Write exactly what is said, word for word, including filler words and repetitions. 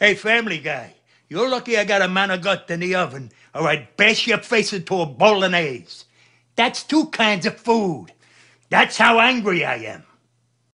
Hey, Family Guy, you're lucky I got a man of gut in the oven, or I'd bash your face into a bolognese. That's two kinds of food. That's how angry I am.